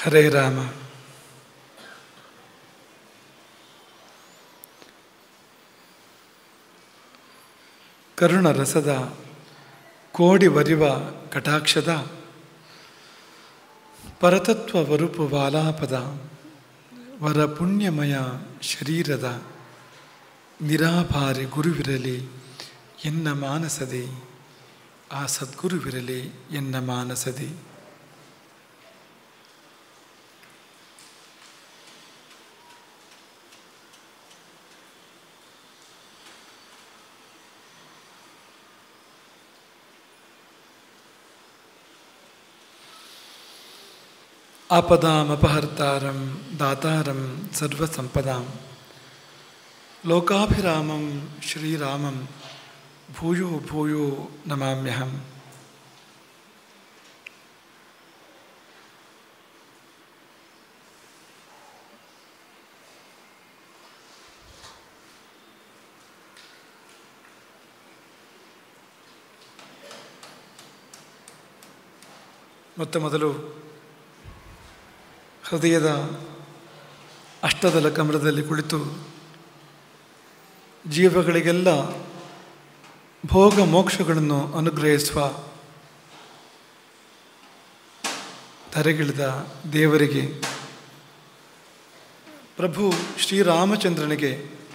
ಹರೇ ರಾಮ. ಕರುಣ ರಸದ ಕೋಡಿ ವರಿವ ಕಟಾಕ್ಷದ ಪರತತ್ವ ವರುಪು ವಾಲಾಪದ ವರ ಪುಣ್ಯಮಯ ಶರೀರದ ನಿರಾಭಾರಿ ಗುರುವಿರಲಿ ಎನ್ನ ಮಾನಸದಿ, ಆ ಸದ್ಗುರುವಿರಲಿ ಎನ್ನ ಮಾನಸದಿ. ಆಪದಾಮಪಹರ್ತಾರಂ ದಾತಾರಂ ಸರ್ವಸಂಪದಾಂ ಲೋಕಾಭಿರಾಮಂ ಶ್ರೀರಾಮಂ ಭೂಯೋ ಭೂಯೋ ನಮಾಮ್ಯಹಂ. ಮೊದಲು ಹೃದಯದ ಅಷ್ಟದಳ ಕಮಲದಲ್ಲಿ ಕುಳಿತು ಜೀವಗಳಿಗೆಲ್ಲ ಭೋಗ ಮೋಕ್ಷಗಳನ್ನು ಅನುಗ್ರಹಿಸುವ ಧರೆಗಿಳಿದ ದೇವರಿಗೆ, ಪ್ರಭು ಶ್ರೀರಾಮಚಂದ್ರನಿಗೆ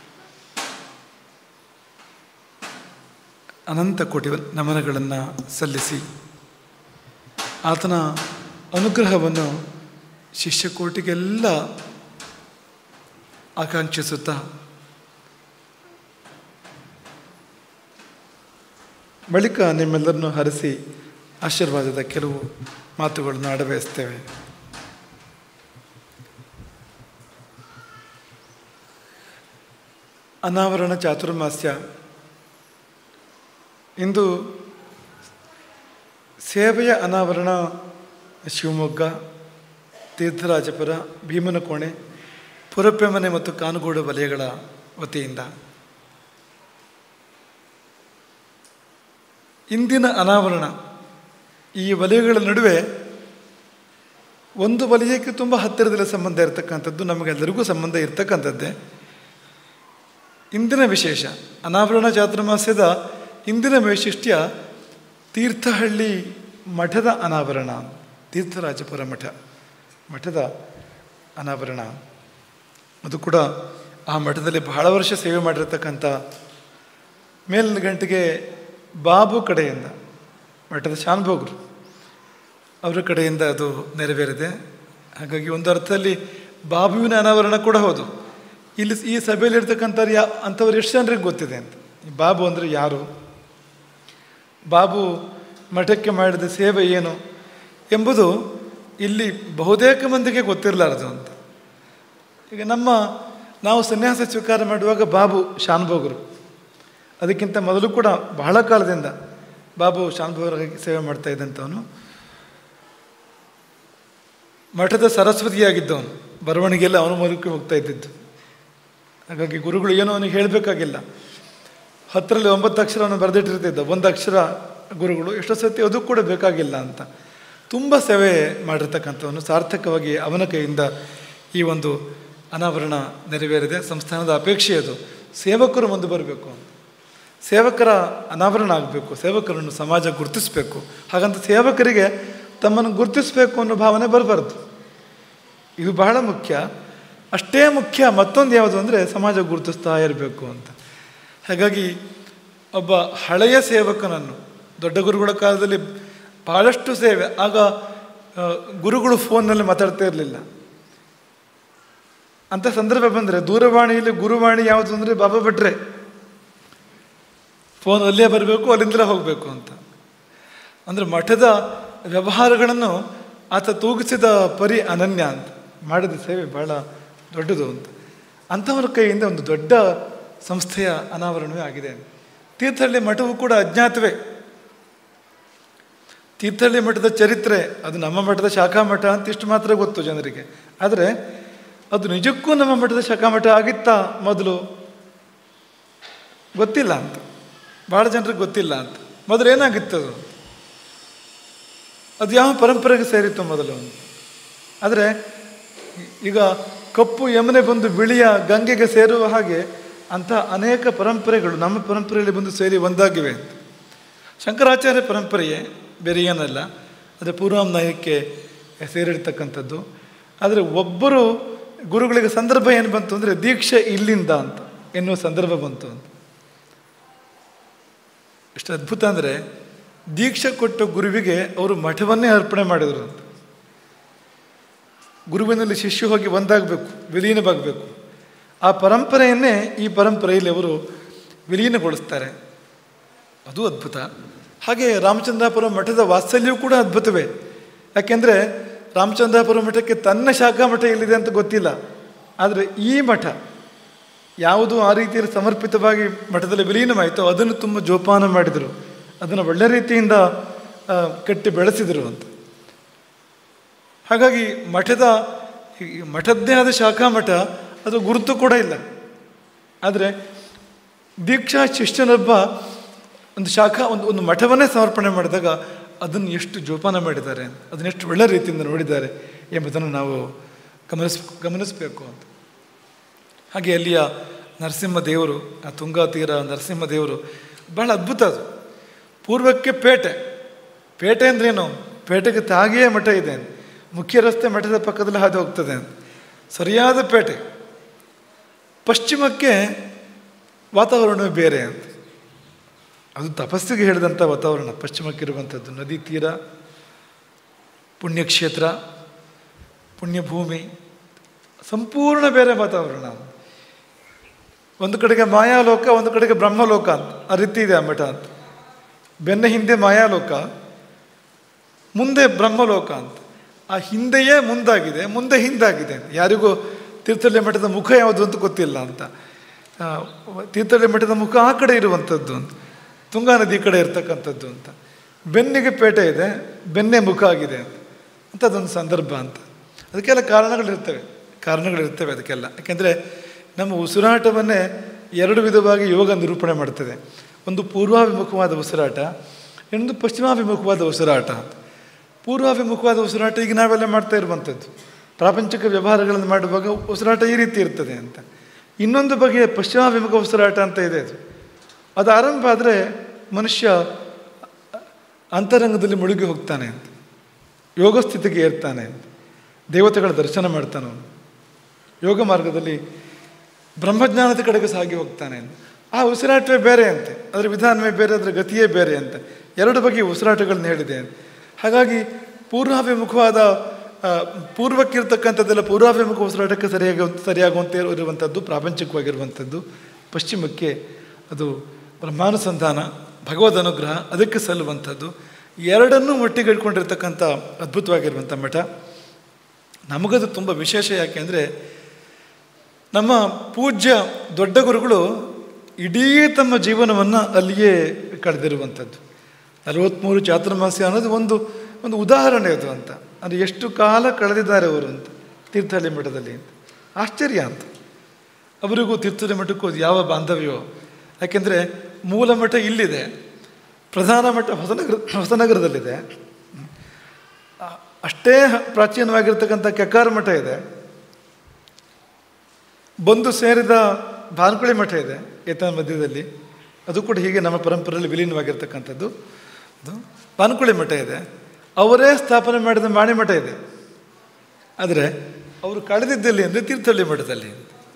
ಅನಂತ ಕೋಟಿ ನಮನಗಳನ್ನು ಸಲ್ಲಿಸಿ ಆತನ ಅನುಗ್ರಹವನ್ನು ಶಿಷ್ಯಕೋಟಿಗೆಲ್ಲ ಆಕಾಂಕ್ಷಿಸುತ್ತಾ ಬಳಿಕ ನಿಮ್ಮೆಲ್ಲರನ್ನು ಹರಿಸಿ ಆಶೀರ್ವಾದದ ಕೆಲವು ಮಾತುಗಳನ್ನು ಆಡಬಯಸ್ತೇವೆ. ಅನಾವರಣ ಚಾತುರ್ಮಾಸ್ಯ. ಇಂದು ಸೇವೆಯ ಅನಾವರಣ ಶಿವಮೊಗ್ಗ, ತೀರ್ಥರಾಜಪುರ, ಭೀಮನಕೋಣೆ, ಪುರಪ್ಪೆಮನೆ ಮತ್ತು ಕಾನುಗೋಡು ವಲಯಗಳ ವತಿಯಿಂದ ಇಂದಿನ ಅನಾವರಣ ಈ ವಲಯಗಳ ನಡುವೆ ಒಂದು ವಲಯಕ್ಕೆ ತುಂಬ ಹತ್ತಿರದಲ್ಲಿ ಸಂಬಂಧ ಇರತಕ್ಕಂಥದ್ದು, ನಮಗೆಲ್ಲರಿಗೂ ಸಂಬಂಧ ಇರತಕ್ಕಂಥದ್ದೇ. ಇಂದಿನ ವಿಶೇಷ ಅನಾವರಣ ಚಾತುರ್ಮಾಸ್ಯದ ಇಂದಿನ ವೈಶಿಷ್ಟ್ಯ ತೀರ್ಥಹಳ್ಳಿ ಮಠದ ಅನಾವರಣ, ತೀರ್ಥರಾಜಪುರ ಮಠದ ಅನಾವರಣ. ಅದು ಕೂಡ ಆ ಮಠದಲ್ಲಿ ಬಹಳ ವರ್ಷ ಸೇವೆ ಮಾಡಿರತಕ್ಕಂಥ ಮೇಲಿನ ಗಂಟೆಗೆ ಬಾಬು ಕಡೆಯಿಂದ, ಮಠದ ಶಾನುಭೋಗರು ಅವರ ಕಡೆಯಿಂದ ಅದು ನೆರವೇರಿದೆ. ಹಾಗಾಗಿ ಒಂದು ಅರ್ಥದಲ್ಲಿ ಬಾಬುವಿನ ಅನಾವರಣ ಕೂಡ ಹೌದು. ಇಲ್ಲಿ ಈ ಸಭೆಯಲ್ಲಿರ್ತಕ್ಕಂಥವ್ರು ಅಂಥವ್ರು ಎಷ್ಟು ಜನರಿಗೆ ಗೊತ್ತಿದೆ ಅಂತ, ಈ ಬಾಬು ಅಂದರೆ ಯಾರು, ಬಾಬು ಮಠಕ್ಕೆ ಮಾಡಿದ ಸೇವೆ ಏನು ಎಂಬುದು ಇಲ್ಲಿ ಬಹುತೇಕ ಮಂದಿಗೆ ಗೊತ್ತಿರಲಾರದು ಅಂತ. ಈಗ ನಾವು ಸನ್ಯಾಸ ಸ್ವೀಕಾರ ಮಾಡುವಾಗ ಬಾಬು ಶಾನುಭೋಗರು, ಅದಕ್ಕಿಂತ ಮೊದಲು ಕೂಡ ಬಹಳ ಕಾಲದಿಂದ ಬಾಬು ಶಾನುಭೋಗರಾಗಿ ಸೇವೆ ಮಾಡ್ತಾ ಇದ್ದಂಥವನು. ಮಠದ ಸರಸ್ವತಿಯಾಗಿದ್ದವನು, ಬರವಣಿಗೆಲ್ಲ ಅವನು ಮೂಲಕ ಹೋಗ್ತಾ ಇದ್ದಿದ್ದು. ಹಾಗಾಗಿ ಗುರುಗಳು ಏನೋ ಅವನಿಗೆ ಹೇಳಬೇಕಾಗಿಲ್ಲ, 10ರಲ್ಲಿ 9 ಅಕ್ಷರವನ್ನು ಬರೆದಿಟ್ಟಿರ್ತಿದ್ದ, 1 ಅಕ್ಷರ ಗುರುಗಳು ಎಷ್ಟೋ ಸತಿ ಅದು ಕೂಡ ಬೇಕಾಗಿಲ್ಲ ಅಂತ ತುಂಬ ಸೇವೆ ಮಾಡಿರ್ತಕ್ಕಂಥವನು. ಸಾರ್ಥಕವಾಗಿ ಅವನ ಕೈಯಿಂದ ಈ ಒಂದು ಅನಾವರಣ ನೆರವೇರಿದೆ. ಸಂಸ್ಥಾನದ ಅಪೇಕ್ಷೆ ಅದು, ಸೇವಕರು ಮುಂದೆ ಬರಬೇಕು ಅಂತ, ಸೇವಕರ ಅನಾವರಣ ಆಗಬೇಕು, ಸೇವಕರನ್ನು ಸಮಾಜ ಗುರುತಿಸಬೇಕು. ಹಾಗಂತ ಸೇವಕರಿಗೆ ತಮ್ಮನ್ನು ಗುರುತಿಸಬೇಕು ಅನ್ನೋ ಭಾವನೆ ಬರಬಾರ್ದು. ಇದು ಬಹಳ ಮುಖ್ಯ. ಅಷ್ಟೇ ಮುಖ್ಯ ಮತ್ತೊಂದು ಯಾವುದು ಅಂದರೆ ಸಮಾಜ ಗುರುತಿಸ್ತಾ ಇರಬೇಕು ಅಂತ. ಹಾಗಾಗಿ ಒಬ್ಬ ಹಳೆಯ ಸೇವಕನನ್ನು, ದೊಡ್ಡ ಗುರುಗಳ ಕಾಲದಲ್ಲಿ ಭಾಳಷ್ಟು ಸೇವೆ, ಆಗ ಗುರುಗಳು ಫೋನ್ನಲ್ಲಿ ಮಾತಾಡ್ತಾ ಇರಲಿಲ್ಲ. ಅಂಥ ಸಂದರ್ಭ ಬಂದರೆ ದೂರವಾಣಿಯಲ್ಲಿ ಗುರುವಾಣಿ ಯಾವುದು ಅಂದರೆ ಬಾಬಾ ಭಟ್ರೆ, ಫೋನ್ ಅಲ್ಲೇ ಬರಬೇಕು, ಅಲ್ಲಿಂದಲೇ ಹೋಗಬೇಕು ಅಂತ. ಅಂದರೆ ಮಠದ ವ್ಯವಹಾರಗಳನ್ನು ಆತ ತೂಗಿಸಿದ ಪರಿ ಅನನ್ಯ ಅಂತ, ಮಾಡಿದ ಸೇವೆ ಬಹಳ ದೊಡ್ಡದು ಅಂತ. ಅಂಥವರ ಕೈಯಿಂದ ಒಂದು ದೊಡ್ಡ ಸಂಸ್ಥೆಯ ಅನಾವರಣವೇ ಆಗಿದೆ. ತೀರ್ಥಹಳ್ಳಿ ಮಠವು ಕೂಡ ಅಜ್ಞಾತವೇ. ತೀರ್ಥಹಳ್ಳಿ ಮಠದ ಚರಿತ್ರೆ ಅದು ನಮ್ಮ ಮಠದ ಶಾಖಾ ಮಠ ಅಂತ ಇಷ್ಟು ಮಾತ್ರ ಗೊತ್ತು ಜನರಿಗೆ. ಆದರೆ ಅದು ನಿಜಕ್ಕೂ ನಮ್ಮ ಮಠದ ಶಾಖಾ ಮಠ ಆಗಿತ್ತಾ ಮೊದಲು ಗೊತ್ತಿಲ್ಲ ಅಂತ, ಭಾಳ ಜನರಿಗೆ ಗೊತ್ತಿಲ್ಲ ಅಂತ. ಮೊದಲು ಏನಾಗಿತ್ತು ಅದು ಯಾವ ಪರಂಪರೆಗೆ ಸೇರಿತ್ತು ಮೊದಲು? ಆದರೆ ಈಗ ಕಪ್ಪು ಯಮುನೆ ಬಂದು ಬಿಳಿಯ ಗಂಗೆಗೆ ಸೇರುವ ಹಾಗೆ ಅಂಥ ಅನೇಕ ಪರಂಪರೆಗಳು ನಮ್ಮ ಪರಂಪರೆಯಲ್ಲಿ ಬಂದು ಸೇರಿ ಒಂದಾಗಿವೆ ಅಂತ. ಶಂಕರಾಚಾರ್ಯ ಪರಂಪರೆಯೇ ಬೇರೆ ಏನಲ್ಲ, ಅದು ಪೂರ್ವಾಮ್ನಾಯಕ್ಕೆ ಸೇರಿರ್ತಕ್ಕಂಥದ್ದು. ಆದರೆ ಒಬ್ಬರು ಗುರುಗಳಿಗೆ ಸಂದರ್ಭ ಏನು ಬಂತು ಅಂದರೆ ದೀಕ್ಷೆ ಇಲ್ಲಿಂದ ಅಂತ ಎನ್ನುವ ಸಂದರ್ಭ ಬಂತು ಅಂತ. ಎಷ್ಟು ಅದ್ಭುತ ಅಂದರೆ ದೀಕ್ಷೆ ಕೊಟ್ಟ ಗುರುವಿಗೆ ಅವರು ಮಠವನ್ನೇ ಅರ್ಪಣೆ ಮಾಡಿದರು ಅಂತ. ಗುರುವಿನಲ್ಲಿ ಶಿಷ್ಯ ಹೋಗಿ ಒಂದಾಗಬೇಕು, ವಿಲೀನವಾಗಬೇಕು. ಆ ಪರಂಪರೆಯನ್ನೇ ಈ ಪರಂಪರೆಯಲ್ಲಿ ಅವರು ವಿಲೀನಗೊಳಿಸ್ತಾರೆ. ಅದು ಅದ್ಭುತ. ಹಾಗೆ ರಾಮಚಂದ್ರಾಪುರ ಮಠದ ವಾತ್ಸಲ್ಯವೂ ಕೂಡ ಅದ್ಭುತವೇ. ಯಾಕೆಂದರೆ ರಾಮಚಂದ್ರಾಪುರ ಮಠಕ್ಕೆ ತನ್ನ ಶಾಖಾ ಮಠ ಎಲ್ಲಿದೆ ಅಂತ ಗೊತ್ತಿಲ್ಲ. ಆದರೆ ಈ ಮಠ ಯಾವುದು ಆ ರೀತಿಯಲ್ಲಿ ಸಮರ್ಪಿತವಾಗಿ ಮಠದಲ್ಲಿ ವಿಲೀನವಾಯಿತೋ ಅದನ್ನು ತುಂಬ ಜೋಪಾನ ಮಾಡಿದರು, ಅದನ್ನು ಒಳ್ಳೆ ರೀತಿಯಿಂದ ಕಟ್ಟಿ ಬೆಳೆಸಿದರು ಅಂತ. ಹಾಗಾಗಿ ಮಠದ್ದೇ ಆದ ಶಾಖಾ ಮಠ, ಅದು ಗುರುತು ಕೂಡ ಇಲ್ಲ. ಆದರೆ ದೀಕ್ಷಾ ಶಿಷ್ಯನೊಬ್ಬ ಒಂದು ಶಾಖಾ ಒಂದು ಮಠವನ್ನೇ ಸಮರ್ಪಣೆ ಮಾಡಿದಾಗ ಅದನ್ನು ಎಷ್ಟು ಜೋಪಾನ ಮಾಡಿದ್ದಾರೆ, ಅದನ್ನೆಷ್ಟು ಒಳ್ಳೆ ರೀತಿಯಿಂದ ನೋಡಿದ್ದಾರೆ ಎಂಬುದನ್ನು ನಾವು ಗಮನಿಸಬೇಕು ಅಂತ. ಹಾಗೆ ಅಲ್ಲಿಯ ನರಸಿಂಹದೇವರು, ಆ ತುಂಗಾ ತೀರ ನರಸಿಂಹದೇವರು ಬಹಳ ಅದ್ಭುತ. ಅದು ಪೂರ್ವಕ್ಕೆ ಪೇಟೆ ಅಂದ್ರೇನು, ಪೇಟೆಗೆ ತಾಗಿಯೇ ಮಠ ಇದೆ, ಮುಖ್ಯ ರಸ್ತೆ ಮಠದ ಪಕ್ಕದಲ್ಲಿ ಹಾದು ಹೋಗ್ತದೆ, ಸರಿಯಾದ ಪೇಟೆ. ಪಶ್ಚಿಮಕ್ಕೆ ವಾತಾವರಣವೇ ಬೇರೆ ಅಂತ. ಅದು ತಪಸ್ಸಿಗೆ ಹೇಳಿದಂಥ ವಾತಾವರಣ ಪಶ್ಚಿಮಕ್ಕಿರುವಂಥದ್ದು. ನದಿ ತೀರ, ಪುಣ್ಯಕ್ಷೇತ್ರ, ಪುಣ್ಯಭೂಮಿ, ಸಂಪೂರ್ಣ ಬೇರೆ ವಾತಾವರಣ. ಒಂದು ಕಡೆಗೆ ಮಾಯಾಲೋಕ, ಒಂದು ಕಡೆಗೆ ಬ್ರಹ್ಮಲೋಕ ಅಂತ ಆ ರೀತಿ ಇದೆ ಆ ಮಠ ಅಂತ. ಬೆನ್ನ ಹಿಂದೆ ಮಾಯಾಲೋಕ, ಮುಂದೆ ಬ್ರಹ್ಮಲೋಕ ಅಂತ. ಆ ಹಿಂದೆಯೇ ಮುಂದಾಗಿದೆ, ಮುಂದೆ ಹಿಂದಾಗಿದೆ. ಯಾರಿಗೂ ತೀರ್ಥಹಳ್ಳಿ ಮಠದ ಮುಖ ಯಾವುದು ಅಂತ ಗೊತ್ತಿಲ್ಲ ಅಂತ. ತೀರ್ಥಹಳ್ಳಿ ಮಠದ ಮುಖ ಆ ಕಡೆ ಇರುವಂಥದ್ದು ಅಂತ, ತುಂಗಾ ನದಿ ಕಡೆ ಇರ್ತಕ್ಕಂಥದ್ದು ಅಂತ. ಬೆನ್ನಿಗೆ ಪೇಟೆ ಇದೆ, ಬೆನ್ನೆ ಮುಖ ಆಗಿದೆ ಅಂತ ಅದೊಂದು ಸಂದರ್ಭ ಅಂತ. ಅದಕ್ಕೆಲ್ಲ ಕಾರಣಗಳಿರ್ತವೆ ಅದಕ್ಕೆಲ್ಲ. ಯಾಕೆಂದರೆ ನಮ್ಮ ಉಸಿರಾಟವನ್ನೇ ಎರಡು ವಿಧವಾಗಿ ಯೋಗ ನಿರೂಪಣೆ ಮಾಡ್ತದೆ. ಒಂದು ಪೂರ್ವಾಭಿಮುಖವಾದ ಉಸಿರಾಟ, ಇನ್ನೊಂದು ಪಶ್ಚಿಮಾಭಿಮುಖವಾದ ಉಸಿರಾಟ ಅಂತ. ಪೂರ್ವಾಭಿಮುಖವಾದ ಉಸಿರಾಟ ಈಗ ನಾವೆಲ್ಲ ಮಾಡ್ತಾ ಇರುವಂಥದ್ದು, ಪ್ರಾಪಂಚಿಕ ವ್ಯವಹಾರಗಳನ್ನು ಮಾಡುವಾಗ ಉಸಿರಾಟ ಈ ರೀತಿ ಇರ್ತದೆ ಅಂತ. ಇನ್ನೊಂದು ಬಗೆಯ ಪಶ್ಚಿಮಾಭಿಮುಖ ಉಸಿರಾಟ ಅಂತ ಇದೆ. ಅದು ಆರಂಭ ಆದರೆ ಮನುಷ್ಯ ಅಂತರಂಗದಲ್ಲಿ ಮುಳುಗಿ ಹೋಗ್ತಾನೆ ಅಂತ, ಯೋಗ ಸ್ಥಿತಿಗೆ ಏರ್ತಾನೆ ಅಂತ, ದೇವತೆಗಳ ದರ್ಶನ ಮಾಡ್ತಾನೆ ಅವನು, ಯೋಗ ಮಾರ್ಗದಲ್ಲಿ ಬ್ರಹ್ಮಜ್ಞಾನದ ಕಡೆಗೆ ಸಾಗಿ ಹೋಗ್ತಾನೆ ಅಂತ. ಆ ಉಸಿರಾಟವೇ ಬೇರೆ ಅಂತೆ, ಅದರ ವಿಧಾನವೇ ಬೇರೆ, ಅದರ ಗತಿಯೇ ಬೇರೆ ಅಂತ. ಎರಡು ಬಗೆಯ ಉಸಿರಾಟಗಳನ್ನ ಹೇಳಿದೆ. ಹಾಗಾಗಿ ಪೂರ್ವಕ್ಕಿರ್ತಕ್ಕಂಥದ್ದೆಲ್ಲ ಪೂರ್ವಾಭಿಮುಖ ಉಸಿರಾಟಕ್ಕೆ ಸರಿಯಾಗುವಂತೆ ಇರುವಂಥದ್ದು ಪ್ರಾಪಂಚಿಕವಾಗಿರುವಂಥದ್ದು. ಪಶ್ಚಿಮಕ್ಕೆ ಅದು ಬ್ರಹ್ಮಾನುಸಂಧಾನ, ಭಗವದ್ ಅನುಗ್ರಹ, ಅದಕ್ಕೆ ಸಲ್ಲುವಂಥದ್ದು. ಎರಡನ್ನೂ ಒಟ್ಟಿಗೆ ಇಟ್ಕೊಂಡಿರ್ತಕ್ಕಂಥ ಅದ್ಭುತವಾಗಿರುವಂಥ ಮಠ. ನಮಗದು ತುಂಬ ವಿಶೇಷ. ಯಾಕೆಂದರೆ ನಮ್ಮ ಪೂಜ್ಯ ದೊಡ್ಡ ಗುರುಗಳು ಇಡೀ ತಮ್ಮ ಜೀವನವನ್ನು ಅಲ್ಲಿಯೇ ಕಳೆದಿರುವಂಥದ್ದು. 43 ಚಾತುರ್ಮಾಸ್ಯ ಅನ್ನೋದು ಒಂದು ಉದಾಹರಣೆ ಅದು ಅಂತ. ಅದು ಎಷ್ಟು ಕಾಲ ಕಳೆದಿದ್ದಾರೆ ಅವರು ಅಂತ ತೀರ್ಥಹಳ್ಳಿ ಮಠದಲ್ಲಿ ಅಂತ. ಆಶ್ಚರ್ಯ ಅಂತ. ಅವರಿಗೂ ತೀರ್ಥಹಳ್ಳಿ ಮಠಕ್ಕೂ ಯಾವ ಬಾಂಧವ್ಯವೋ. ಯಾಕೆಂದರೆ ಮೂಲ ಮಠ ಇಲ್ಲಿದೆ, ಪ್ರಧಾನ ಮಠ ಹೊಸನಗರದಲ್ಲಿದೆ, ಅಷ್ಟೇ ಪ್ರಾಚೀನವಾಗಿರ್ತಕ್ಕಂಥ ಕೆಕ್ಕಾರ ಮಠ ಇದೆ, ಬಂದು ಸೇರಿದ ಬಾನ್ಕುಳಿ ಮಠ ಇದೆ ಏತನ ಮಧ್ಯದಲ್ಲಿ, ಅದು ಕೂಡ ಹೀಗೆ ನಮ್ಮ ಪರಂಪರೆಯಲ್ಲಿ ವಿಲೀನವಾಗಿರ್ತಕ್ಕಂಥದ್ದು. ಅದು ಬಾನ್ಕುಳಿ ಮಠ ಇದೆ, ಅವರೇ ಸ್ಥಾಪನೆ ಮಾಡಿದ ಮಾಣಿ ಮಠ ಇದೆ. ಆದರೆ ಅವರು ಕಳೆದಿದ್ದಲ್ಲಿ ಅಂದರೆ ತೀರ್ಥಹಳ್ಳಿ ಮಠದಲ್ಲಿ.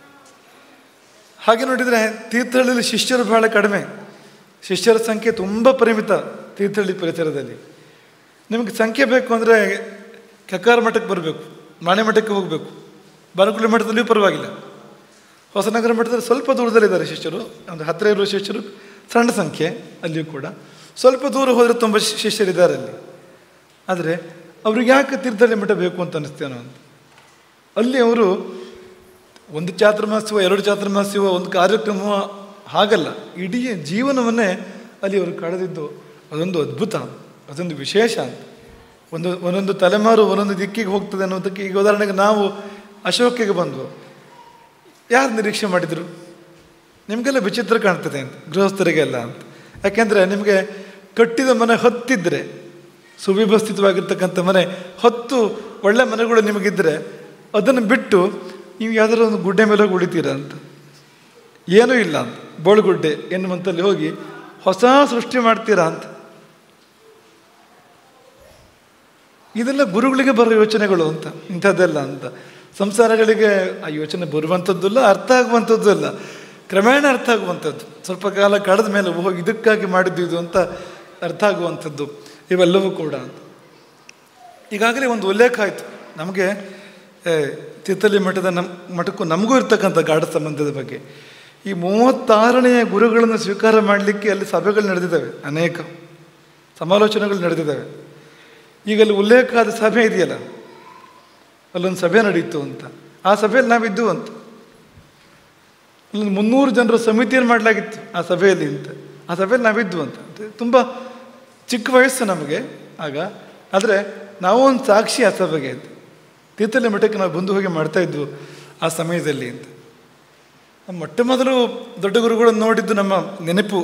ಹಾಗೆ ನೋಡಿದರೆ ತೀರ್ಥಹಳ್ಳಿಯಲ್ಲಿ ಶಿಷ್ಯರು ಬಹಳ ಕಡಿಮೆ, ಶಿಷ್ಯರ ಸಂಖ್ಯೆ ತುಂಬ ಪರಿಮಿತ ತೀರ್ಥಹಳ್ಳಿ ಪರಿಸರದಲ್ಲಿ. ನಿಮಗೆ ಸಂಖ್ಯೆ ಬೇಕು ಅಂದರೆ ಕೆಕ್ಕಾರ ಮಠಕ್ಕೆ ಬರಬೇಕು, ಮಾಣಿ ಮಠಕ್ಕೆ ಹೋಗಬೇಕು. ಬಾನ್ಕುಳಿ ಮಠದಲ್ಲಿಯೂ ಪರವಾಗಿಲ್ಲ. ಹೊಸನಗರ ಮಠದಲ್ಲಿ ಸ್ವಲ್ಪ ದೂರದಲ್ಲಿದ್ದಾರೆ ಶಿಷ್ಯರು, ಒಂದು ಹತ್ತಿರ ಇರುವ ಶಿಷ್ಯರು ಸಣ್ಣ ಸಂಖ್ಯೆ ಅಲ್ಲಿಯೂ ಕೂಡ. ಸ್ವಲ್ಪ ದೂರ ಹೋದರೆ ತುಂಬ ಶಿಷ್ಯರಿದ್ದಾರೆ ಅಲ್ಲಿ. ಆದರೆ ಅವ್ರಿಗೆ ಯಾಕೆ ತೀರ್ಥಹಳ್ಳಿ ಮಠ ಬೇಕು ಅಂತ ಅನ್ನಿಸ್ತೇನೋ ಅಂತ. ಅಲ್ಲಿ ಅವರು ಒಂದು ಚಾತುರ್ಮಾಸ್ಯವೋ 2 ಚಾತುರ್ಮಾಸ್ಯವೋ ಒಂದು ಕಾರ್ಯಕ್ರಮವೋ ಹಾಗಲ್ಲ, ಇಡೀ ಜೀವನವನ್ನೇ ಅಲ್ಲಿ ಅವರು ಕಳೆದಿದ್ದು ಅದೊಂದು ಅದ್ಭುತ, ಅದೊಂದು ವಿಶೇಷ ಅಂತ. ಒಂದೊಂದು ತಲೆಮಾರು ಒಂದೊಂದು ದಿಕ್ಕಿಗೆ ಹೋಗ್ತದೆ ಅನ್ನೋದಕ್ಕೆ ಈಗ ಉದಾಹರಣೆಗೆ ನಾವು ಅಶೋಕಿಗೆ ಬಂದವು. ಯಾರು ನಿರೀಕ್ಷೆ ಮಾಡಿದರು? ನಿಮಗೆಲ್ಲ ವಿಚಿತ್ರ ಕಾಣ್ತದೆ ಅಂತ, ಗೃಹಸ್ಥರಿಗೆಲ್ಲ ಅಂತ. ಯಾಕೆಂದರೆ ನಿಮಗೆ ಕಟ್ಟಿದ ಮನೆ ಹೊತ್ತಿದ್ರೆ, ಸುವ್ಯವಸ್ಥಿತವಾಗಿರ್ತಕ್ಕಂಥ ಮನೆ ಹೊತ್ತು ಒಳ್ಳೆ ಮನೆಗಳು ನಿಮಗಿದ್ದರೆ ಅದನ್ನು ಬಿಟ್ಟು ನೀವು ಯಾವುದಾದ್ರು ಒಂದು ಗುಡ್ಡೆ ಮೇಲೆ ಹೋಗಿ ಉಳಿತೀರ ಅಂತ, ಏನೂ ಇಲ್ಲ ಅಂತ, ಬೋಳುಗುಡ್ಡೆ ಎನ್ನುವಂಥಲ್ಲಿ ಹೋಗಿ ಹೊಸ ಸೃಷ್ಟಿ ಮಾಡ್ತೀರಾ ಅಂತ. ಇದೆಲ್ಲ ಗುರುಗಳಿಗೆ ಬರೋ ಯೋಚನೆಗಳು ಅಂತ, ಇಂಥದ್ದೆಲ್ಲ ಅಂತ. ಸಂಸಾರಗಳಿಗೆ ಆ ಯೋಚನೆ ಬರುವಂಥದ್ದು ಇಲ್ಲ, ಅರ್ಥ ಆಗುವಂಥದ್ದು ಇಲ್ಲ, ಕ್ರಮೇಣ ಅರ್ಥ ಆಗುವಂಥದ್ದು. ಸ್ವಲ್ಪ ಕಾಲ ಕಳೆದ ಮೇಲೆ ಹೋಗಿ ಇದಕ್ಕಾಗಿ ಮಾಡಿದ್ದು ಇದು ಅಂತ ಅರ್ಥ ಆಗುವಂಥದ್ದು ಇವೆಲ್ಲವೂ ಕೂಡ ಅಂತ. ಈಗಾಗಲೇ ಒಂದು ಉಲ್ಲೇಖ ಆಯಿತು ನಮಗೆ ತೀರ್ಥಹಳ್ಳಿ ಮಠದ ಮಠಕ್ಕೂ ನಮಗೂ ಇರ್ತಕ್ಕಂಥ ಗಾಢ ಸಂಬಂಧದ ಬಗ್ಗೆ. ಈ 36ನೇ ಗುರುಗಳನ್ನು ಸ್ವೀಕಾರ ಮಾಡಲಿಕ್ಕೆ ಅಲ್ಲಿ ಸಭೆಗಳು ನಡೆದಿದ್ದಾವೆ, ಅನೇಕ ಸಮಾಲೋಚನೆಗಳು ನಡೆದಿದ್ದಾವೆ. ಈಗ ಅಲ್ಲಿ ಉಲ್ಲೇಖ ಆದ ಸಭೆ ಇದೆಯಲ್ಲ, ಅಲ್ಲೊಂದು ಸಭೆ ನಡೀತು ಅಂತ, ಆ ಸಭೆಯಲ್ಲಿ ನಾವಿದ್ದು ಅಂತ. ಅಲ್ಲೊಂದು 300 ಜನರ ಸಮಿತಿಯನ್ನು ಮಾಡಲಾಗಿತ್ತು ಆ ಸಭೆಯಲ್ಲಿ ಅಂತ, ಆ ಸಭೆಯಲ್ಲಿ ನಾವಿದ್ದು ಅಂತ. ತುಂಬ ಚಿಕ್ಕ ವಯಸ್ಸು ನಮಗೆ ಆಗ, ಆದರೆ ನಾವು ಒಂದು ಸಾಕ್ಷಿ ಆ ಸಭೆಗೆ ಅಂತ. ತೀರ್ಥಹಳ್ಳಿ ಮಠಕ್ಕೆ ನಾವು ಬಂದು ಹೋಗಿ ಮಾಡ್ತಾಯಿದ್ವು ಆ ಸಮಯದಲ್ಲಿ ಅಂತ. ಮೊಟ್ಟ ಮೊದಲು ದೊಡ್ಡ ಗುರುಗಳನ್ನು ನೋಡಿದ್ದು ನಮ್ಮ ನೆನಪು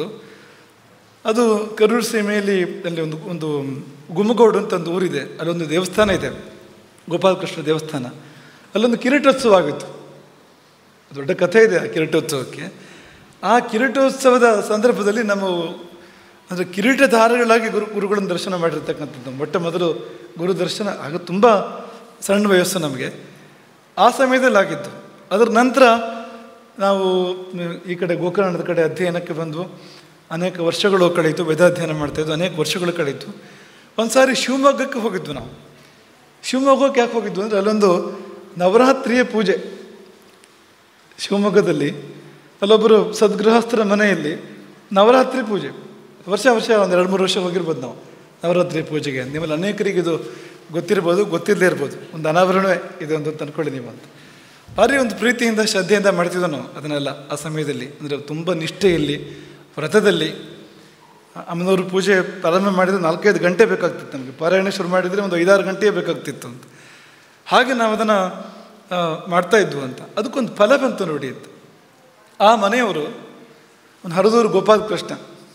ಅದು ಕರೂರು ಸೀಮೆಯಲ್ಲಿ ಅಲ್ಲಿ ಒಂದು ಗುಮ್ಮಗೋಡು ಅಂತ ಒಂದು ಊರಿದೆ, ಅಲ್ಲೊಂದು ದೇವಸ್ಥಾನ ಇದೆ, ಗೋಪಾಲಕೃಷ್ಣ ದೇವಸ್ಥಾನ. ಅಲ್ಲೊಂದು ಕಿರೀಟೋತ್ಸವ ಆಗಿತ್ತು, ದೊಡ್ಡ ಕಥೆ ಇದೆ ಆ ಕಿರೀಟೋತ್ಸವಕ್ಕೆ. ಆ ಕಿರೀಟೋತ್ಸವದ ಸಂದರ್ಭದಲ್ಲಿ ನಮ್ಮ ಅಂದರೆ ಕಿರೀಟಧಾರಿಗಳಾಗಿ ಗುರುಗಳನ್ನು ದರ್ಶನ ಮಾಡಿರ್ತಕ್ಕಂಥದ್ದು ಮೊಟ್ಟ ಮೊದಲು ಗುರು ದರ್ಶನ. ಆಗ ತುಂಬ ಸಣ್ಣ ವಯಸ್ಸು ನಮಗೆ, ಆ ಸಮಯದಲ್ಲಿ ಆಗಿದ್ದು. ಅದರ ನಂತರ ನಾವು ಈ ಕಡೆ ಗೋಕರ್ಣದ ಕಡೆ ಅಧ್ಯಯನಕ್ಕೆ ಬಂದು ಅನೇಕ ವರ್ಷಗಳು ಕಳೀತು, ವೇದಾಧ್ಯಯನ ಮಾಡ್ತಾಯಿದ್ವು, ಅನೇಕ ವರ್ಷಗಳು ಕಳೀತು. ಒಂದು ಸಾರಿ ಶಿವಮೊಗ್ಗಕ್ಕೆ ಹೋಗಿದ್ವು ನಾವು. ಶಿವಮೊಗ್ಗಕ್ಕೆ ಯಾಕೆ ಹೋಗಿದ್ವು ಅಂದರೆ ಅಲ್ಲೊಂದು ನವರಾತ್ರಿಯ ಪೂಜೆ ಶಿವಮೊಗ್ಗದಲ್ಲಿ. ಅಲ್ಲೊಬ್ಬರು ಸದ್ಗೃಹಸ್ಥರ ಮನೆಯಲ್ಲಿ ನವರಾತ್ರಿ ಪೂಜೆ, ವರ್ಷ ಒಂದು 2-3 ವರ್ಷ ಹೋಗಿರ್ಬೋದು ನಾವು ನವರಾತ್ರಿ ಪೂಜೆಗೆ. ನಿಮ್ಮಲ್ಲಿ ಅನೇಕರಿಗೆ ಇದು ಗೊತ್ತಿರ್ಬೋದು, ಗೊತ್ತಿಲ್ಲದೆ ಇರ್ಬೋದು. ಒಂದು ಅನಾವರಣವೇ ಇದೆ ಒಂದು ಅಂದ್ಕೊಳ್ಳಿ ನೀವು ಅಂತ. ಭಾರಿ ಒಂದು ಪ್ರೀತಿಯಿಂದ ಶ್ರದ್ಧೆಯಿಂದ ಮಾಡ್ತಿದ್ದೋ ನಾವು ಅದನ್ನೆಲ್ಲ ಆ ಸಮಯದಲ್ಲಿ. ಅಂದರೆ ತುಂಬ ನಿಷ್ಠೆಯಲ್ಲಿ, ವ್ರತದಲ್ಲಿ. ಅಮ್ಮನವರು ಪೂಜೆ ಪ್ರಾರಂಭ ಮಾಡಿದರೆ 4-5 ಗಂಟೆ ಬೇಕಾಗ್ತಿತ್ತು ನಮಗೆ. ಪಾರಾಯಣ ಶುರು ಮಾಡಿದರೆ ಒಂದು 5-6 ಗಂಟೆ ಬೇಕಾಗ್ತಿತ್ತು ಅಂತ. ಹಾಗೆ ನಾವು ಅದನ್ನು ಮಾಡ್ತಾಯಿದ್ವು ಅಂತ. ಅದಕ್ಕೊಂದು ಫಲ ಬಂತು ನೋಡಿ ಅಂತ. ಆ ಮನೆಯವರು ಒಂದು ಹರದೂರು ಗೋಪಾಲಕೃಷ್ಣ,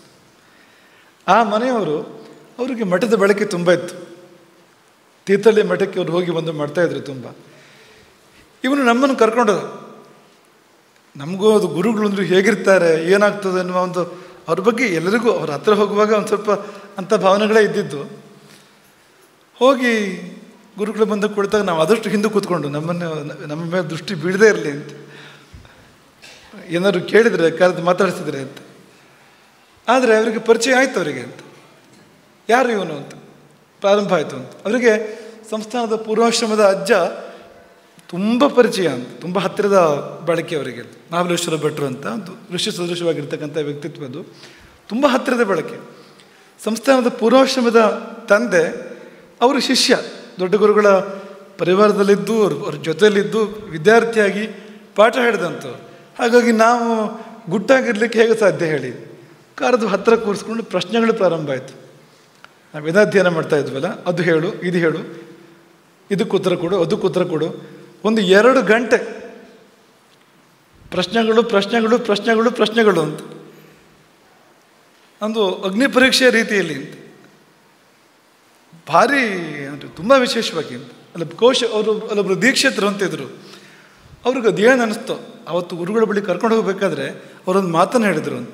ಆ ಮನೆಯವರು ಅವರಿಗೆ ಮಠದ ಬಳಕೆ ತುಂಬ ಇತ್ತು. ತೀರ್ಥಹಳ್ಳಿ ಮಠಕ್ಕೆ ಅವ್ರು ಹೋಗಿ ಬಂದು ಮಾಡ್ತಾಯಿದ್ರು ತುಂಬ. ಇವನು ನಮ್ಮನ್ನು ಕರ್ಕೊಂಡೋದ. ನಮಗೂ ಅದು ಗುರುಗಳು ಅಂದರೆ ಹೇಗಿರ್ತಾರೆ, ಏನಾಗ್ತದೆ ಅನ್ನುವ ಒಂದು ಅವ್ರ ಬಗ್ಗೆ ಎಲ್ಲರಿಗೂ ಅವ್ರ ಹತ್ರ ಹೋಗುವಾಗ ಒಂದು ಸ್ವಲ್ಪ ಅಂಥ ಭಾವನೆಗಳೇ ಇದ್ದಿದ್ದು. ಹೋಗಿ ಗುರುಗಳು ಬಂದು ಕುಳಿತಾಗ ನಾವು ಆದಷ್ಟು ಹಿಂದೆ ಕೂತ್ಕೊಂಡು ನಮ್ಮ ಮೇಲೆ ದೃಷ್ಟಿ ಬೀಳದೇ ಇರಲಿ ಅಂತ, ಏನಾದ್ರು ಕೇಳಿದರೆ ಕರೆದು ಮಾತಾಡಿಸಿದ್ರೆ ಅಂತ. ಆದರೆ ಅವರಿಗೆ ಪರಿಚಯ ಆಯಿತು ಅವರಿಗೆ ಅಂತ, ಯಾರು ಇವನು ಅಂತ ಪ್ರಾರಂಭ ಆಯಿತು ಅಂತ. ಅವರಿಗೆ ಸಂಸ್ಥಾನದ ಪೂರ್ವಾಶ್ರಮದ ಅಜ್ಜ ತುಂಬ ಪರಿಚಯ ಅಂತ, ತುಂಬ ಹತ್ತಿರದ ಬಳಕೆ ಅವರಿಗೆ. ಮಹಾಬಲೇಶ್ವರ ಭಟ್ರು ಅಂತ ಒಂದು ಋಷಿ ಸದೃಶವಾಗಿರ್ತಕ್ಕಂಥ ವ್ಯಕ್ತಿತ್ವ, ಅದು ತುಂಬ ಹತ್ತಿರದ ಬಳಕೆ. ಸಂಸ್ಥಾನದ ಪೂರ್ವಾಶ್ರಮದ ತಂದೆ ಅವರು ಶಿಷ್ಯ, ದೊಡ್ಡ ಗುರುಗಳ ಪರಿವಾರದಲ್ಲಿದ್ದು ಅವ್ರ ಜೊತೆಯಲ್ಲಿದ್ದು ವಿದ್ಯಾರ್ಥಿಯಾಗಿ ಪಾಠ ಹೇಳಿದಂಥವ್ರು. ಹಾಗಾಗಿ ನಾವು ಗುಟ್ಟಾಗಿರ್ಲಿಕ್ಕೆ ಹೇಗೆ ಸಾಧ್ಯ ಹೇಳಿ, ಕಾರದು ಹತ್ತಿರ ಕೂರಿಸ್ಕೊಂಡು ಪ್ರಶ್ನೆಗಳು ಪ್ರಾರಂಭ ಆಯಿತು. ನಾವು ವೇದಾಧ್ಯಯನ ಮಾಡ್ತಾ ಇದ್ವಲ್ಲ, ಅದು ಹೇಳು, ಇದು ಹೇಳು, ಇದಕ್ಕೆ ಉತ್ತರ ಕೊಡು, ಅದಕ್ಕೆ ಉತ್ತರ ಕೊಡು. ಒಂದು 2 ಗಂಟೆ ಪ್ರಶ್ನೆಗಳು ಪ್ರಶ್ನೆಗಳು ಪ್ರಶ್ನೆಗಳು ಪ್ರಶ್ನೆಗಳು ಅಂತ, ಒಂದು ಅಗ್ನಿ ಪರೀಕ್ಷೆಯ ರೀತಿಯಲ್ಲಿ ಅಂತ. ಭಾರಿ ಅಂದರೆ ತುಂಬ ವಿಶೇಷವಾಗಿ ಅಂತ. ಅಲ್ಲೊಬ್ಬರು ದೀಕ್ಷಿತರು ಅಂತಿದ್ರು. ಅವ್ರಿಗೆ ಅದೇನು ಅನ್ನಿಸ್ತು, ಅವತ್ತು ಗುರುಗಳ ಬಳಿ ಕರ್ಕೊಂಡು ಹೋಗ್ಬೇಕಾದ್ರೆ ಅವರೊಂದು ಮಾತನ್ನು ಹೇಳಿದರು ಅಂತ,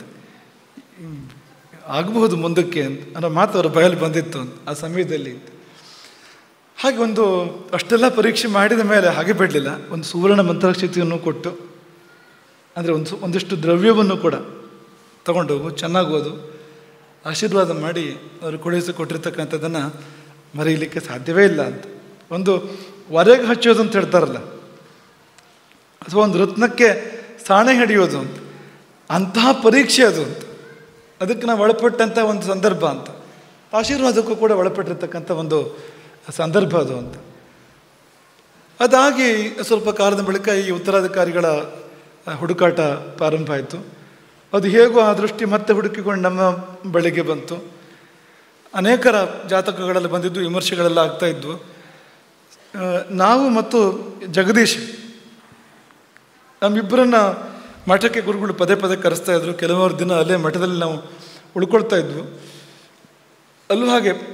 ಆಗಬಹುದು ಮುಂದಕ್ಕೆ ಅಂತ ಅನ್ನೋ ಮಾತು ಅವರ ಬಾಯಲ್ಲಿ ಬಂದಿತ್ತು ಅಂತ ಆ ಸಮಯದಲ್ಲಿ ಅಂತ. ಹಾಗೆ ಒಂದು ಅಷ್ಟೆಲ್ಲ ಪರೀಕ್ಷೆ ಮಾಡಿದ ಮೇಲೆ ಹಾಗೆ ಬಿಡಲಿಲ್ಲ, ಒಂದು ಸುವರ್ಣ ಮಂತ್ರಾಕ್ಷತೆಯನ್ನು ಕೊಟ್ಟು, ಅಂದರೆ ಒಂದಿಷ್ಟು ದ್ರವ್ಯವನ್ನು ಕೂಡ ತಗೊಂಡೋಗು, ಚೆನ್ನಾಗಿ ಓದು, ಆಶೀರ್ವಾದ ಮಾಡಿ ಅವರು ಕೊಟ್ಟಿರ್ತಕ್ಕಂಥದ್ದನ್ನು ಮರೆಯಲಿಕ್ಕೆ ಸಾಧ್ಯವೇ ಇಲ್ಲ ಅಂತ. ಒಂದು ಹೊರೆಗೆ ಹಚ್ಚೋದು ಅಂತ ಹೇಳ್ತಾರಲ್ಲ, ಅಥವಾ ಒಂದು ರತ್ನಕ್ಕೆ ಸಾಣೆ ಹಿಡಿಯೋದು ಅಂತ, ಅಂತಹ ಪರೀಕ್ಷೆ ಅದು ಅಂತ. ಅದಕ್ಕೆ ನಾವು ಒಳಪಟ್ಟಂಥ ಒಂದು ಸಂದರ್ಭ ಅಂತ, ಆಶೀರ್ವಾದಕ್ಕೂ ಕೂಡ ಒಳಪಟ್ಟಿರ್ತಕ್ಕಂಥ ಒಂದು ಸಂದರ್ಭ ಅದು ಅಂತ. ಅದಾಗಿ ಸ್ವಲ್ಪ ಕಾಲದ ಬಳಿಕ ಈ ಉತ್ತರಾಧಿಕಾರಿಗಳ ಹುಡುಕಾಟ ಪ್ರಾರಂಭ ಆಯಿತು. ಅದು ಹೇಗೋ ಆ ದೃಷ್ಟಿ ಮತ್ತೆ ಹುಡುಕಿಕೊಂಡು ನಮ್ಮ ಬಳಿಗೆ ಬಂತು. ಅನೇಕರ ಜಾತಕಗಳೆಲ್ಲ ಬಂದಿದ್ದು, ವಿಮರ್ಶೆಗಳೆಲ್ಲ ಆಗ್ತಾಯಿದ್ವು. ನಾವು ಮತ್ತು ಜಗದೀಶ್ ನಮ್ಮಿಬ್ಬರನ್ನ ಮಠಕ್ಕೆ ಗುರುಗಳು ಪದೇ ಪದೇ ಕರೆಸ್ತಾ ಇದ್ರು. ಕೆಲವರು ದಿನ ಅಲ್ಲೇ ಮಠದಲ್ಲಿ ನಾವು ಉಳ್ಕೊಳ್ತಾ ಇದ್ವು. ಅಲ್ಲೂ ಹಾಗೆ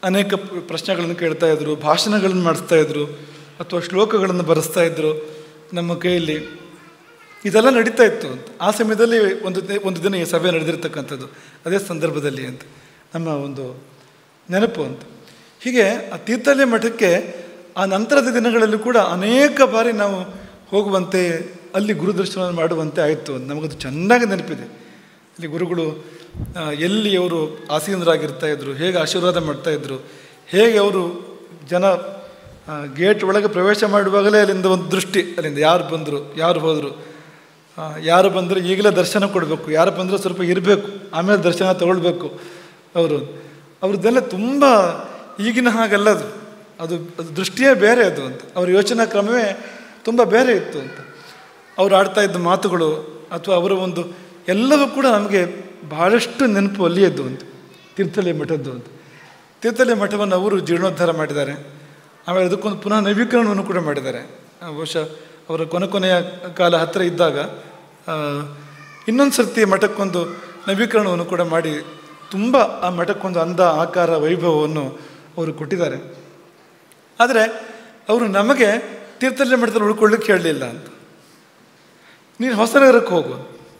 ಅನೇಕ ಪ್ರಶ್ನೆಗಳನ್ನು ಕೇಳ್ತಾ ಇದ್ರು, ಭಾಷಣಗಳನ್ನು ಮಾಡಿಸ್ತಾ ಇದ್ರು, ಅಥವಾ ಶ್ಲೋಕಗಳನ್ನು ಬರೆಸ್ತಾ ಇದ್ರು ನಮ್ಮ ಕೈಯಲ್ಲಿ. ಇದೆಲ್ಲ ನಡೀತಾ ಇತ್ತು ಅಂತ. ಆ ಸಮಯದಲ್ಲಿ ಒಂದು ದಿನ ಈ ಸಭೆ ನಡೆದಿರ್ತಕ್ಕಂಥದ್ದು ಅದೇ ಸಂದರ್ಭದಲ್ಲಿ ಅಂತ ನಮ್ಮ ಒಂದು ನೆನಪು ಅಂತ. ಹೀಗೆ ಆ ತೀರ್ಥಹಳ್ಳಿ ಮಠಕ್ಕೆ ಆ ನಂತರದ ದಿನಗಳಲ್ಲಿ ಕೂಡ ಅನೇಕ ಬಾರಿ ನಾವು ಹೋಗುವಂತೆ, ಅಲ್ಲಿ ಗುರುದರ್ಶನ ಮಾಡುವಂತೆ ಆಯಿತು ಅಂತ ನಮಗದು ಚೆನ್ನಾಗಿ ನೆನಪಿದೆ. ಅಲ್ಲಿ ಗುರುಗಳು ಎಲ್ಲಿ ಅವರು ಆಸೀನರಾಗಿರ್ತಾಯಿದ್ರು, ಹೇಗೆ ಆಶೀರ್ವಾದ ಮಾಡ್ತಾಯಿದ್ರು, ಹೇಗೆ ಅವರು ಜನ ಗೇಟ್ ಒಳಗೆ ಪ್ರವೇಶ ಮಾಡುವಾಗಲೇ ಅಲ್ಲಿಂದ ಒಂದು ದೃಷ್ಟಿ, ಅಲ್ಲಿಂದ ಯಾರು ಬಂದರು ಯಾರು ಹೋದರು, ಯಾರು ಬಂದರೆ ಈಗಲೇ ದರ್ಶನ ಕೊಡಬೇಕು, ಯಾರು ಬಂದರೆ ಸ್ವಲ್ಪ ಇರಬೇಕು, ಆಮೇಲೆ ದರ್ಶನ ತಗೊಳ್ಬೇಕು. ಅವ್ರದ್ದೆಲ್ಲ ತುಂಬ ಈಗಿನ ಹಾಗಲ್ಲ, ಅದು ದೃಷ್ಟಿಯೇ ಬೇರೆ ಅದು ಅಂತ. ಅವ್ರ ಯೋಚನಾ ಕ್ರಮವೇ ತುಂಬ ಬೇರೆ ಇತ್ತು ಅಂತ. ಅವ್ರು ಆಡ್ತಾ ಇದ್ದ ಮಾತುಗಳು ಅಥವಾ ಅವರ ಒಂದು ಎಲ್ಲವೂ ಕೂಡ ನಮಗೆ ಬಹಳಷ್ಟು ನೆನಪು ಅಲ್ಲಿಯದ್ದು ಅಂತ, ತೀರ್ಥಹಳ್ಳಿ ಮಠದ್ದು ಅಂತ. ತೀರ್ಥಹಳ್ಳಿ ಮಠವನ್ನು ಅವರು ಜೀರ್ಣೋದ್ಧಾರ ಮಾಡಿದ್ದಾರೆ. ಆಮೇಲೆ ಅದಕ್ಕೊಂದು ಪುನಃ ನವೀಕರಣವನ್ನು ಕೂಡ ಮಾಡಿದ್ದಾರೆ. ಬಹುಶಃ ಅವರ ಕೊನೆಯ ಕಾಲ ಹತ್ತಿರ ಇದ್ದಾಗ ಇನ್ನೊಂದು ಸರ್ತಿ ಮಠಕ್ಕೊಂದು ನವೀಕರಣವನ್ನು ಕೂಡ ಮಾಡಿ ತುಂಬ ಆ ಮಠಕ್ಕೊಂದು ಅಂದ ಆಕಾರ ವೈಭವವನ್ನು ಅವರು ಕೊಟ್ಟಿದ್ದಾರೆ. ಆದರೆ ಅವರು ನಮಗೆ ತೀರ್ಥಹಳ್ಳಿ ಮಠದಲ್ಲಿ ಉಳ್ಕೊಳ್ಳಿಕ್ಕೆ ಹೇಳಲಿಲ್ಲ ಅಂತ. ನೀನು ಹೊಸನಗರಕ್ಕೆ ಹೋಗು.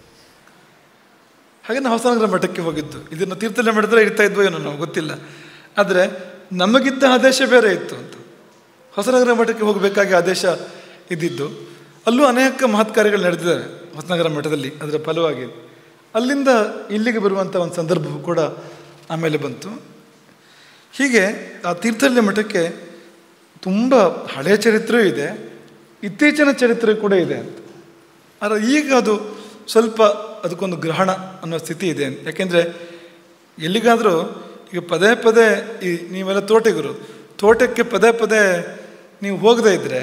ಹಾಗೆ ನಾವು ಹೊಸನಗರ ಮಠಕ್ಕೆ ಹೋಗಿದ್ದು. ಇದನ್ನು ತೀರ್ಥಹಳ್ಳಿ ಮಠದಲ್ಲಿ ಇರ್ತಾ ಇದ್ವೋ ಏನೋ ನಾವು ಗೊತ್ತಿಲ್ಲ. ಆದರೆ ನಮಗಿದ್ದ ಆದೇಶ ಬೇರೆ ಇತ್ತು ಅಂತ. ಹೊಸನಗರ ಮಠಕ್ಕೆ ಹೋಗಬೇಕಾಗಿ ಆದೇಶ ಇದ್ದಿದ್ದು. ಅಲ್ಲೂ ಅನೇಕ ಮಹತ್ ಕಾರ್ಯಗಳು ನಡೆದಿದ್ದಾವೆ ಹೊಸನಗರ ಮಠದಲ್ಲಿ, ಅದರ ಫಲವಾಗಿ ಅಲ್ಲಿಂದ ಇಲ್ಲಿಗೆ ಬರುವಂಥ ಒಂದು ಸಂದರ್ಭವೂ ಕೂಡ ಆಮೇಲೆ ಬಂತು. ಹೀಗೆ ಆ ತೀರ್ಥಹಳ್ಳಿ ಮಠಕ್ಕೆ ತುಂಬ ಹಳೆಯ ಚರಿತ್ರೆಯೂ ಇದೆ, ಇತ್ತೀಚಿನ ಚರಿತ್ರೆ ಕೂಡ ಇದೆ ಅಂತ. ಆದರೆ ಈಗ ಅದು ಸ್ವಲ್ಪ ಅದಕ್ಕೊಂದು ಗ್ರಹಣ ಅನ್ನೋ ಸ್ಥಿತಿ ಇದೆ. ಯಾಕೆಂದರೆ ಎಲ್ಲಿಗಾದರೂ ಈಗ ಪದೇ ಪದೇ ನೀವೆಲ್ಲ ತೋಟಕ್ಕೆ ಪದೇ ಪದೇ ನೀವು ಹೋಗದೇ ಇದ್ದರೆ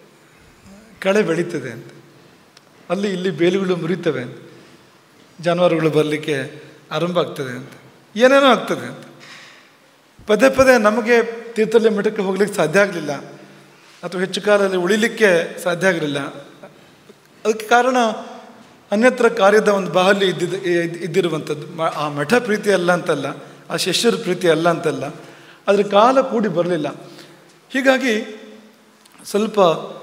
ಕಳೆ ಬೆಳೀತದೆ ಅಂತ. ಅಲ್ಲಿ ಇಲ್ಲಿ ಬೇಲಿಗಳು ಮುರಿತವೆ ಅಂತ, ಜಾನುವಾರುಗಳು ಬರಲಿಕ್ಕೆ ಆರಂಭ ಆಗ್ತದೆ ಅಂತ, ಏನೇನೋ ಆಗ್ತದೆ ಅಂತ. ಪದೇ ಪದೇ ನಮಗೆ ತೀರ್ಥಹಳ್ಳಿ ಮಠಕ್ಕೆ ಹೋಗ್ಲಿಕ್ಕೆ ಸಾಧ್ಯ ಆಗಲಿಲ್ಲ, ಅಥವಾ ಹೆಚ್ಚು ಕಾಲದಲ್ಲಿ ಉಳಿಲಿಕ್ಕೆ ಸಾಧ್ಯ ಆಗಲಿಲ್ಲ. ಅದಕ್ಕೆ ಕಾರಣ ಅನ್ಯತ್ರ ಕಾರ್ಯದ ಒಂದು ಬಾಹಲ್ಯ ಇದ್ದಿರುವಂಥದ್ದು. ಆ ಮಠ ಪ್ರೀತಿ ಅಲ್ಲ ಅಂತಲ್ಲ, ಆ ಶಿಷ್ಯರ ಪ್ರೀತಿ ಅಲ್ಲ ಅಂತಲ್ಲ, ಅದರ ಕಾಲ ಕೂಡಿ ಬರಲಿಲ್ಲ. ಹೀಗಾಗಿ ಸ್ವಲ್ಪ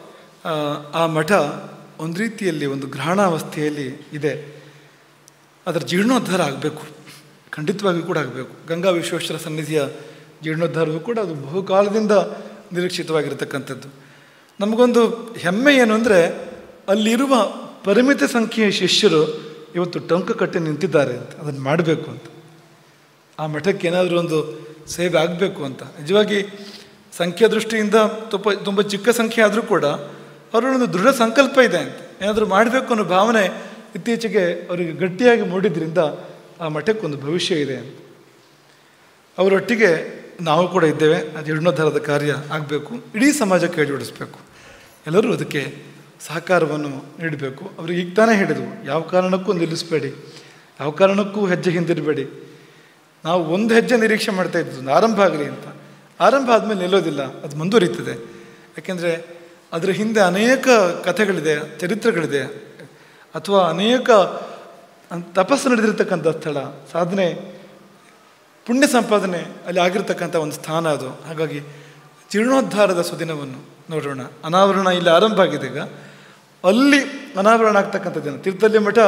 ಆ ಮಠ ಒಂದು ರೀತಿಯಲ್ಲಿ ಒಂದು ಗ್ರಹಣಾವಸ್ಥೆಯಲ್ಲಿ ಇದೆ. ಅದರ ಜೀರ್ಣೋದ್ಧಾರ ಆಗಬೇಕು, ಖಂಡಿತವಾಗಿಯೂ ಕೂಡ ಆಗಬೇಕು. ಗಂಗಾ ವಿಶ್ವೇಶ್ವರ ಸನ್ನಿಧಿಯ ಜೀರ್ಣೋದ್ಧಾರವೂ ಕೂಡ ಅದು ಬಹುಕಾಲದಿಂದ ನಿರೀಕ್ಷಿತವಾಗಿರತಕ್ಕಂಥದ್ದು. ನಮಗೊಂದು ಹೆಮ್ಮೆ ಏನು ಅಂದರೆ, ಅಲ್ಲಿರುವ ಪರಿಮಿತ ಸಂಖ್ಯೆಯ ಶಿಷ್ಯರು ಇವತ್ತು ಟೊಂಕ ಕಟ್ಟಿ ನಿಂತಿದ್ದಾರೆ ಅಂತ. ಅದನ್ನು ಮಾಡಬೇಕು ಅಂತ, ಆ ಮಠಕ್ಕೆ ಏನಾದರೂ ಒಂದು ಸೇವೆ ಆಗಬೇಕು ಅಂತ. ನಿಜವಾಗಿ ಸಂಖ್ಯಾ ದೃಷ್ಟಿಯಿಂದ ತುಂಬ ಚಿಕ್ಕ ಸಂಖ್ಯೆ ಆದರೂ ಕೂಡ ಅವರೊಂದು ದೃಢ ಸಂಕಲ್ಪ ಇದೆ ಅಂತ. ಏನಾದರೂ ಮಾಡಬೇಕು ಅನ್ನೋ ಭಾವನೆ ಇತ್ತೀಚೆಗೆ ಅವರಿಗೆ ಗಟ್ಟಿಯಾಗಿ ಮೂಡಿದ್ರಿಂದ ಆ ಮಠಕ್ಕೊಂದು ಭವಿಷ್ಯ ಇದೆ ಅಂತ. ಅವರೊಟ್ಟಿಗೆ ನಾವು ಕೂಡ ಇದ್ದೇವೆ. ಆ ಜೀರ್ಣೋದ್ಧಾರದ ಕಾರ್ಯ ಆಗಬೇಕು, ಇಡೀ ಸಮಾಜ ಕೈ ಜೋಡಿಸ್ಬೇಕು, ಎಲ್ಲರೂ ಅದಕ್ಕೆ ಸಹಕಾರವನ್ನು ನೀಡಬೇಕು. ಅವ್ರಿಗೆ ಈಗ ತಾನೇ ಹೇಳಿದವು, ಯಾವ ಕಾರಣಕ್ಕೂ ನಿಲ್ಲಿಸಬೇಡಿ, ಯಾವ ಕಾರಣಕ್ಕೂ ಹೆಜ್ಜೆ ಹಿಂದಿರಬೇಡಿ. ನಾವು ಒಂದು ಹೆಜ್ಜೆ ನಿರೀಕ್ಷೆ ಮಾಡ್ತಾ ಇದ್ದು ಆರಂಭ ಆಗಲಿ ಅಂತ. ಆರಂಭ ಆದಮೇಲೆ ನಿಲ್ಲೋದಿಲ್ಲ, ಅದು ಮುಂದುವರಿತದೆ. ಯಾಕೆಂದರೆ ಅದರ ಹಿಂದೆ ಅನೇಕ ಕಥೆಗಳಿದೆ, ಚರಿತ್ರೆಗಳಿದೆ, ಅಥವಾ ಅನೇಕ ತಪಸ್ಸು ನಡೆದಿರ್ತಕ್ಕಂಥ ಸ್ಥಳ, ಸಾಧನೆ, ಪುಣ್ಯ ಸಂಪಾದನೆ ಅಲ್ಲಿ ಆಗಿರ್ತಕ್ಕಂಥ ಒಂದು ಸ್ಥಾನ ಅದು. ಹಾಗಾಗಿ ಜೀರ್ಣೋದ್ಧಾರದ ಸುದಿನವನ್ನು ನೋಡೋಣ. ಅನಾವರಣ ಇಲ್ಲಿ ಆರಂಭ ಆಗಿದೆ, ಈಗ ಅಲ್ಲಿ ಅನಾವರಣ ಆಗ್ತಕ್ಕಂಥ ದಿನ. ತೀರ್ಥಹಳ್ಳಿ ಮಠ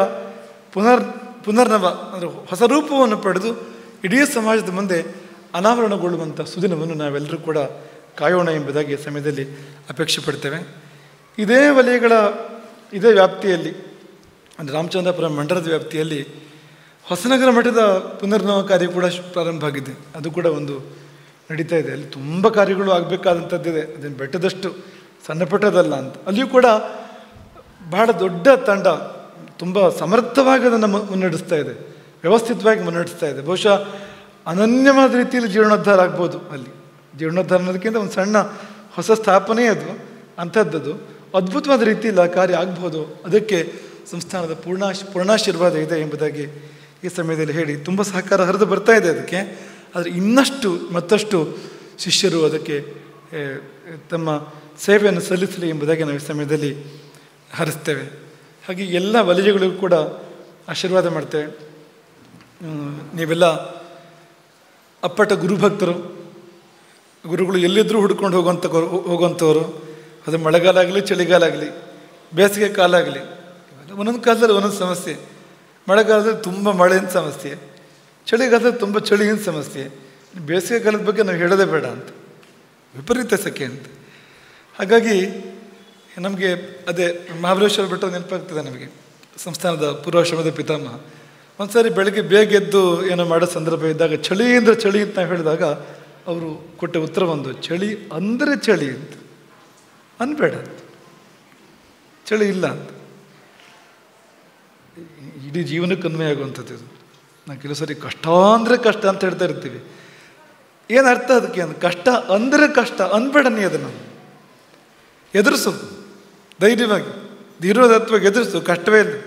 ಪುನರ್ನವ ಅಂದರೆ ಹೊಸ ರೂಪವನ್ನು ಪಡೆದು ಇಡೀ ಸಮಾಜದ ಮುಂದೆ ಅನಾವರಣಗೊಳ್ಳುವಂಥ ಸುದಿನವನ್ನು ನಾವೆಲ್ಲರೂ ಕೂಡ ಕಾಯೋಣ ಎಂಬುದಾಗಿ ಈ ಸಮಯದಲ್ಲಿ ಅಪೇಕ್ಷೆ ಪಡ್ತೇವೆ. ಇದೇ ವಲಯಗಳ ಇದೇ ವ್ಯಾಪ್ತಿಯಲ್ಲಿ ಅಂದರೆ ರಾಮಚಂದ್ರಾಪುರ ಮಂಡಲದ ವ್ಯಾಪ್ತಿಯಲ್ಲಿ ಹೊಸನಗರ ಮಠದ ಪುನರ್ನವ ಕಾರ್ಯ ಕೂಡ ಪ್ರಾರಂಭ ಆಗಿದೆ. ಅದು ಕೂಡ ಒಂದು ನಡೀತಾ ಇದೆ. ಅಲ್ಲಿ ತುಂಬ ಕಾರ್ಯಗಳು ಆಗಬೇಕಾದಂಥದ್ದಿದೆ, ಅದನ್ನು ಬೆಟ್ಟದಷ್ಟು ಸಣ್ಣ ಪುಟ್ಟದಲ್ಲ ಅಂತ. ಅಲ್ಲಿಯೂ ಕೂಡ ಬಹಳ ದೊಡ್ಡ ತಂಡ ತುಂಬ ಸಮರ್ಥವಾಗಿ ಅದನ್ನು ಮುನ್ನಡೆಸ್ತಾ ಇದೆ, ವ್ಯವಸ್ಥಿತವಾಗಿ ಮುನ್ನಡೆಸ್ತಾ ಇದೆ. ಬಹುಶಃ ಅನನ್ಯವಾದ ರೀತಿಯಲ್ಲಿ ಜೀರ್ಣೋದ್ಧಾರ ಆಗ್ಬೋದು. ಅಲ್ಲಿ ಜೀರ್ಣೋದ್ಧಾರ ಅನ್ನೋದಕ್ಕಿಂತ ಒಂದು ಸಣ್ಣ ಹೊಸ ಸ್ಥಾಪನೆ ಅದು, ಅಂಥದ್ದದು ಅದ್ಭುತವಾದ ರೀತಿಯಲ್ಲಿ ಆ ಕಾರ್ಯ ಆಗ್ಬೋದು. ಅದಕ್ಕೆ ಸಂಸ್ಥಾನದ ಪೂರ್ಣಾಶೀರ್ವಾದ ಇದೆ ಎಂಬುದಾಗಿ ಈ ಸಮಯದಲ್ಲಿ ಹೇಳಿ ತುಂಬ ಸಹಕಾರ ಹರಿದು ಬರ್ತಾ ಇದೆ ಅದಕ್ಕೆ. ಆದರೆ ಇನ್ನಷ್ಟು ಮತ್ತಷ್ಟು ಶಿಷ್ಯರು ಅದಕ್ಕೆ ತಮ್ಮ ಸೇವೆಯನ್ನು ಸಲ್ಲಿಸಲಿ ಎಂಬುದಾಗಿ ನಾವು ಈ ಸಮಯದಲ್ಲಿ ಹರಿಸ್ತೇವೆ. ಹಾಗೆ ಎಲ್ಲ ವಲಯಗಳಿಗೂ ಕೂಡ ಆಶೀರ್ವಾದ ಮಾಡ್ತೇವೆ. ನೀವೆಲ್ಲ ಅಪ್ಪಟ ಗುರುಭಕ್ತರು, ಗುರುಗಳು ಎಲ್ಲಿದ್ದರೂ ಹುಡ್ಕೊಂಡು ಹೋಗುವಂಥವ್ರು. ಅದು ಮಳೆಗಾಲ ಆಗಲಿ, ಚಳಿಗಾಲ ಆಗಲಿ, ಬೇಸಿಗೆ ಕಾಲ ಆಗಲಿ. ಒಂದೊಂದು ಕಾಲದಲ್ಲಿ ಒಂದೊಂದು ಸಮಸ್ಯೆ. ಮಳೆಗಾಲದಲ್ಲಿ ತುಂಬ ಮಳೆಯಿಂದ ಸಮಸ್ಯೆ, ಚಳಿಗಾಲದಲ್ಲಿ ತುಂಬ ಚಳಿಯಿಂದ ಸಮಸ್ಯೆ, ಬೇಸಿಗೆ ಕಾಲದ ಬಗ್ಗೆ ನಾವು ಹೇಳೋದೇ ಬೇಡ ಅಂತ, ವಿಪರೀತ ಸೆಕೆ ಅಂತ. ಹಾಗಾಗಿ ನಮಗೆ ಅದೇ ಮಹಾಬಲೇಶ್ವರ ಬೆಟ್ಟ ನೆನಪಾಗ್ತದೆ ನಮಗೆ. ಸಂಸ್ಥಾನದ ಪೂರ್ವಾಶ್ರಮದ ಪಿತಾಮಹ ಒಂದು ಸಾರಿ ಬೆಳಗ್ಗೆ ಬೇಗ ಎದ್ದು ಏನೋ ಮಾಡೋ ಸಂದರ್ಭ ಇದ್ದಾಗ ಚಳಿ ಅಂದರೆ ಚಳಿ ಅಂತ ನಾವು ಹೇಳಿದಾಗ ಅವರು ಕೊಟ್ಟ ಉತ್ತರ ಒಂದು, ಚಳಿ ಅಂದರೆ ಚಳಿ ಅಂತ ಅನ್ಬೇಡ ಅಂತ, ಚಳಿ ಇಲ್ಲ ಅಂತ. ಇಡೀ ಜೀವನಕ್ಕೆ ಅನ್ವಯ ಆಗುವಂಥದ್ದು ಇದು. ನಾವು ಕೆಲವು ಸರಿ ಕಷ್ಟ ಅಂದರೆ ಕಷ್ಟ ಅಂತ ಹೇಳ್ತಾ ಇರ್ತೀವಿ. ಏನು ಅರ್ಥ ಅದಕ್ಕೆ? ಅಂದ್ ಕಷ್ಟ ಅಂದರೆ ಕಷ್ಟ ಅನ್ಬೇಡ, ನೀ ಅದನ್ನು ಎದುರಿಸು ಧೈರ್ಯವಾಗಿ, ಧೀರೋದತ್ವಾಗಿ ಎದುರಿಸು, ಕಷ್ಟವೇ ಇಲ್ಲ.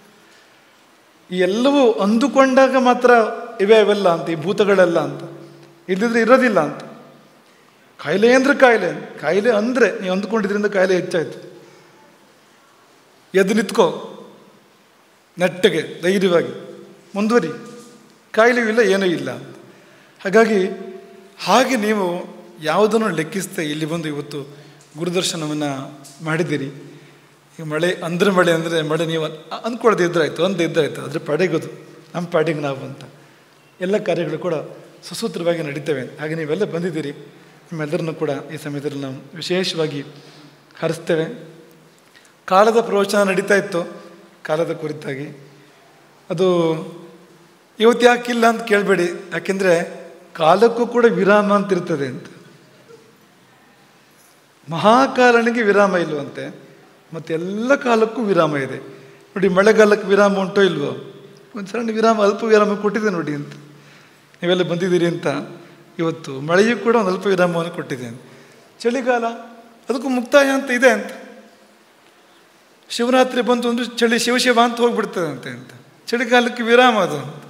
ಈ ಎಲ್ಲವೂ ಅಂದುಕೊಂಡಾಗ ಮಾತ್ರ ಇವೆಲ್ಲ ಅಂತ, ಈ ಭೂತಗಳೆಲ್ಲ ಅಂತ, ಇಲ್ಲದಿದ್ರೆ ಇರೋದಿಲ್ಲ ಅಂತ. ಕಾಯಿಲೆ ಅಂದರೆ ಕಾಯಿಲೆ, ಕಾಯಿಲೆ ಅಂದರೆ ನೀವು ಅಂದುಕೊಂಡಿದ್ರಿಂದ ಕಾಯಿಲೆ ಹೆಚ್ಚಾಯಿತು. ಎದ್ದು ನಿಂತ್ಕೋ, ನೆಟ್ಟಗೆ ಧೈರ್ಯವಾಗಿ ಮುಂದುವರಿ, ಕಾಯಿಲೆಯೂ ಇಲ್ಲ, ಏನೂ ಇಲ್ಲ ಅಂತ. ಹಾಗಾಗಿ ಹಾಗೆ ನೀವು ಯಾವುದನ್ನು ಲೆಕ್ಕಿಸ್ತಾ ಇಲ್ಲಿ ಬಂದು ಇವತ್ತು ಗುರುದರ್ಶನವನ್ನು ಮಾಡಿದ್ದೀರಿ. ಈಗ ಮಳೆ ಅಂದರೆ ಮಳೆ ನೀವು ಅಂದ್ಕೊಳ್ಳೋದು ಇದ್ರಾಯ್ತು, ಇದ್ರಾಯ್ತು, ಆದರೆ ಪಡೆಗೋದು ನಮ್ಮ ಪಾಡಿಗೆ ನಾವು ಅಂತ. ಎಲ್ಲ ಕಾರ್ಯಗಳು ಕೂಡ ಸುಸೂತ್ರವಾಗಿ ನಡೀತವೆ. ಹಾಗೆ ನೀವೆಲ್ಲ ಬಂದಿದ್ದೀರಿ, ನಿಮ್ಮೆಲ್ಲರನ್ನು ಕೂಡ ಈ ಸಮಯದಲ್ಲಿ ನಾವು ವಿಶೇಷವಾಗಿ ಹರಿಸ್ತೇವೆ. ಕಾಲದ ಪ್ರವಚನ ನಡೀತಾ ಇತ್ತು, ಕಾಲದ ಕುರಿತಾಗಿ. ಅದು ಇವತ್ತು ಯಾಕಿಲ್ಲ ಅಂತ ಕೇಳಬೇಡಿ, ಯಾಕೆಂದರೆ ಕಾಲಕ್ಕೂ ಕೂಡ ವಿರಾಮ ಅಂತ ಇರ್ತದೆ ಅಂತ. ಮಹಾಕಾಲನಿಗೆ ವಿರಾಮ ಇಲ್ವಂತೆ, ಮತ್ತು ಎಲ್ಲ ಕಾಲಕ್ಕೂ ವಿರಾಮ ಇದೆ. ನೋಡಿ, ಮಳೆಗಾಲಕ್ಕೆ ವಿರಾಮ ಉಂಟೋ ಇಲ್ವೋ? ಒಂದು ಸಣ್ಣ ವಿರಾಮ, ಅಲ್ಪ ವಿರಾಮ ಕೊಟ್ಟಿದೆ ನೋಡಿ ಅಂತ. ನೀವೆಲ್ಲ ಬಂದಿದ್ದೀರಿ ಅಂತ ಇವತ್ತು ಮಳೆಯೂ ಕೂಡ ಒಂದು ಅಲ್ಪ ವಿರಾಮವನ್ನು ಕೊಟ್ಟಿದ್ದೇನೆ. ಚಳಿಗಾಲ ಅದಕ್ಕೂ ಮುಕ್ತಾಯ ಅಂತ ಇದೆ ಅಂತ. ಶಿವರಾತ್ರಿ ಬಂತು ಅಂದ್ರೆ ಚಳಿ ಶಿವ ಅಂತ ಹೋಗ್ಬಿಡ್ತದಂತೆ ಅಂತ. ಚಳಿಗಾಲಕ್ಕೆ ವಿರಾಮ ಅದು ಅಂತ.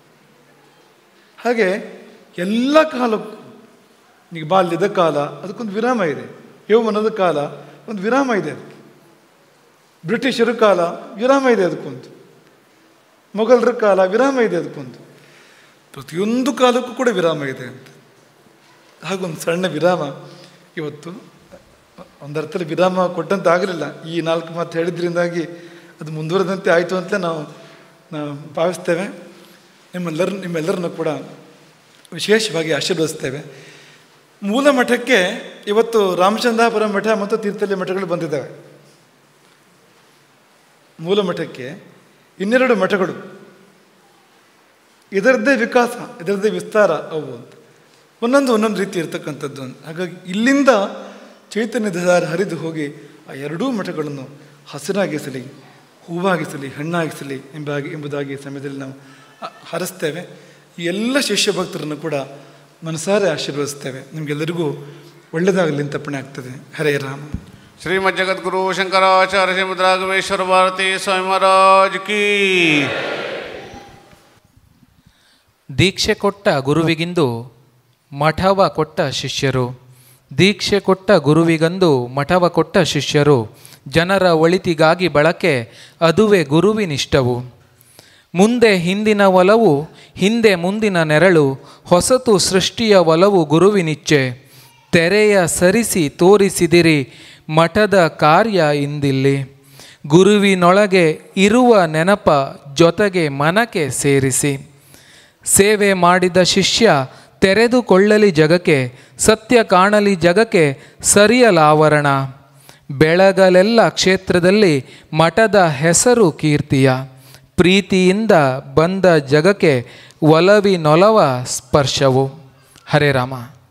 ಹಾಗೆ ಎಲ್ಲ ಕಾಲಕ್ಕೂ, ಈಗ ಬಾಲ್ಯದ ಕಾಲ ಅದಕ್ಕೊಂದು ವಿರಾಮ ಇದೆ, ಯೌವನದ ಕಾಲ ಒಂದು ವಿರಾಮ ಇದೆ ಅದಕ್ಕೆ, ಬ್ರಿಟಿಷರ ಕಾಲ ವಿರಾಮ ಇದೆ ಅದಕ್ಕೊಂದು, ಮೊಘಲರ ಕಾಲ ವಿರಾಮ ಇದೆ ಅದಕ್ಕೊಂದು, ಪ್ರತಿಯೊಂದು ಕಾಲಕ್ಕೂ ಕೂಡ ವಿರಾಮ ಇದೆ ಅಂತ. ಹಾಗೊಂದು ಸಣ್ಣ ವಿರಾಮ ಇವತ್ತು ಒಂದರ್ಥದಲ್ಲಿ ವಿರಾಮ ಕೊಟ್ಟಂತೆ ಆಗಲಿಲ್ಲ. ಈ 4 ಮಾತು ಹೇಳಿದ್ರಿಂದಾಗಿ ಅದು ಮುಂದುವರೆದಂತೆ ಆಯಿತು ಅಂತ ನಾವು ಭಾವಿಸ್ತೇವೆ. ನಿಮ್ಮೆಲ್ಲರನ್ನು ಕೂಡ ವಿಶೇಷವಾಗಿ ಆಶೀರ್ವದಿಸ್ತೇವೆ. ಮೂಲ ಮಠಕ್ಕೆ ಇವತ್ತು ರಾಮಚಂದ್ರಾಪುರ ಮಠ ಮತ್ತು ತೀರ್ಥಹಳ್ಳಿ ಮಠಗಳು ಬಂದಿದ್ದಾವೆ. ಮೂಲ ಮಠಕ್ಕೆ 2 ಮಠಗಳು, ಇದರದ್ದೇ ವಿಕಾಸ, ಇದರದ್ದೇ ವಿಸ್ತಾರ ಅವು ಅಂತ, ಒಂದೊಂದು ರೀತಿ ಇರ್ತಕ್ಕಂಥದ್ದು ಅಂತ. ಹಾಗಾಗಿ ಇಲ್ಲಿಂದ ಚೈತನ್ಯದ ಧಾರೆ ಹರಿದು ಹೋಗಿ ಆ 2 ಮಠಗಳನ್ನು ಹಸಿರಾಗಿಸಲಿ, ಹೂವಾಗಿಸಲಿ, ಹಣ್ಣಾಗಿಸಲಿ ಎಂಬುದಾಗಿ ಸಮಯದಲ್ಲಿ ನಾವು ಹರಿಸ್ತೇವೆ. ಈ ಎಲ್ಲ ಶಿಷ್ಯ ಭಕ್ತರನ್ನು ಕೂಡ ಮನಸಾರೆ ಆಶೀರ್ವದಿಸ್ತೇವೆ. ನಿಮಗೆಲ್ಲರಿಗೂ ಒಳ್ಳೆಯದಾಗಲಿ ಅಂತ ಅರ್ಪಣೆ ಆಗ್ತದೆ. ಹರೇ ರಾಮ. ಶ್ರೀಮದ್ ಜಗದ್ಗುರು ಶಂಕರಾಚಾರ್ಯ ಶ್ರೀಮದ್ ರಾಘವೇಶ್ವರ ಭಾರತಿ ಸ್ವಾಮಿ ಮಹಾರಾಜ್ ಕೀ. ದೀಕ್ಷೆ ಕೊಟ್ಟ ಗುರುವಿಗಿಂದು ಮಠವ ಕೊಟ್ಟ ಶಿಷ್ಯರು, ದೀಕ್ಷೆ ಕೊಟ್ಟ ಗುರುವಿಗಂದು ಮಠವ ಕೊಟ್ಟ ಶಿಷ್ಯರು, ಜನರ ಒಳಿತಿಗಾಗಿ ಬಳಕೆ ಅದುವೇ ಗುರುವಿನಿಷ್ಟವು. ಮುಂದೆ ಹಿಂದಿನ ಒಲವು, ಹಿಂದೆ ಮುಂದಿನ ನೆರಳು, ಹೊಸತು ಸೃಷ್ಟಿಯ ಒಲವು ಗುರುವಿನಿಚ್ಛೆ. ತೆರೆಯ ಸರಿಸಿ ತೋರಿಸಿದಿರಿ ಮಠದ ಕಾರ್ಯ ಇಂದಿಲ್ಲಿ. ಗುರುವಿನೊಳಗೆ ಇರುವ ನೆನಪ ಜೊತೆಗೆ ಮನಕ್ಕೆ ಸೇರಿಸಿ. ಸೇವೆ ಮಾಡಿದ ಶಿಷ್ಯ ತೆರೆದುಕೊಳ್ಳಲಿ ಜಗಕ್ಕೆ, ಸತ್ಯ ಕಾಣಲಿ ಜಗಕ್ಕೆ ಸರಿಯಲಾವರಣ. ಬೆಳಗಲೆಲ್ಲ ಕ್ಷೇತ್ರದಲ್ಲಿ ಮಠದ ಹೆಸರು ಕೀರ್ತಿಯ. ಪ್ರೀತಿಯಿಂದ ಬಂದ ಜಗಕ್ಕೆ ಒಲವಿನೊಲವ ಸ್ಪರ್ಶವು. ಹರೇ ರಾಮ.